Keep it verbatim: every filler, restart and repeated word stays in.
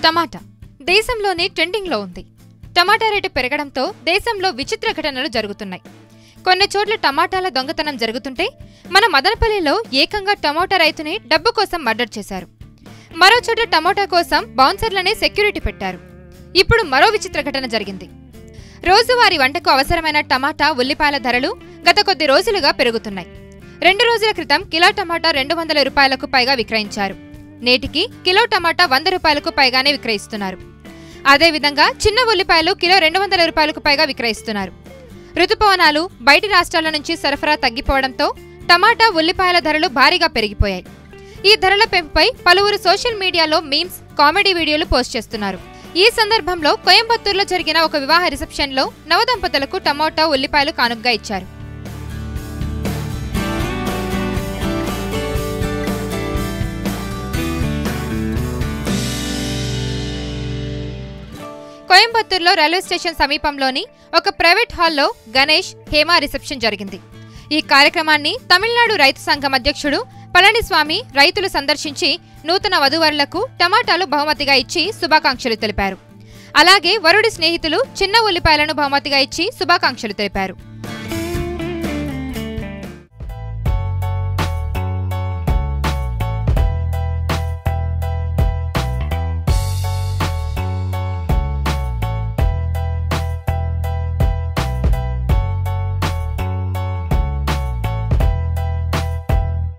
టమాటా దేశంలోనే ట్రెండింగ్లో ఉంది. టమాటా రేటు పెరగడంతో దేశంలో విచిత్ర ఘటనలు జరుగుతున్నాయి. కొన్ని చోట్ల టమాటాల దొంగతనం జరుగుతుంటే మన మదనపల్లిలో ఏకంగా టమాటా రైతుని డబ్బు కోసం మర్డర్ చేశారు. మరో చోట టమాటా కోసం బౌన్సర్లనే సెక్యూరిటీ పెట్టారు. ఇప్పుడు మరో విచిత్ర ఘటన జరిగింది. రోజువారీ వంటకు అవసరమైన టమాటా, ఉల్లిపాయల ధరలు గత కొద్ది రోజులుగా పెరుగుతున్నాయి. రెండు రోజుల క్రితం కిలో టమాటా రెండు వందల రూపాయలకు పైగా విక్రయించారు. నేటికి కిలో టమాటా వంద రూపాయలకు పైగానే విక్రయిస్తున్నారు. అదేవిధంగా చిన్న ఉల్లిపాయలు కిలో రెండు వందల రూపాయలకు పైగా విక్రయిస్తున్నారు. రుతుపవనాలు, బయటి రాష్ట్రాల నుంచి సరఫరా తగ్గిపోవడంతో టమాటా, ఉల్లిపాయల ధరలు భారీగా పెరిగిపోయాయి. ఈ ధరల పెంపుపై పలువురు సోషల్ మీడియాలో మీమ్స్, కామెడీ వీడియోలు పోస్ట్ చేస్తున్నారు. ఈ సందర్భంలో కోయంబత్తూరులో జరిగిన ఒక వివాహ రిసెప్షన్లో నవదంపతులకు టమాటా, ఉల్లిపాయలు కానుకగా ఇచ్చారు. కోయంబత్తూరులో రైల్వే స్టేషన్ సమీపంలోని ఒక ప్రైవేట్ హాల్లో గణేష్, హేమ రిసెప్షన్ జరిగింది. ఈ కార్యక్రమాన్ని తమిళనాడు రైతు సంఘం అధ్యక్షుడు పళనిస్వామి రైతులు సందర్శించి నూతన వధూవరులకు టమాటాలు బహుమతిగా ఇచ్చి శుభాకాంక్షలు తెలిపారు. అలాగే వరుడి స్నేహితులు చిన్న ఉల్లిపాయలను బహుమతిగా ఇచ్చి శుభాకాంక్షలు తెలిపారు.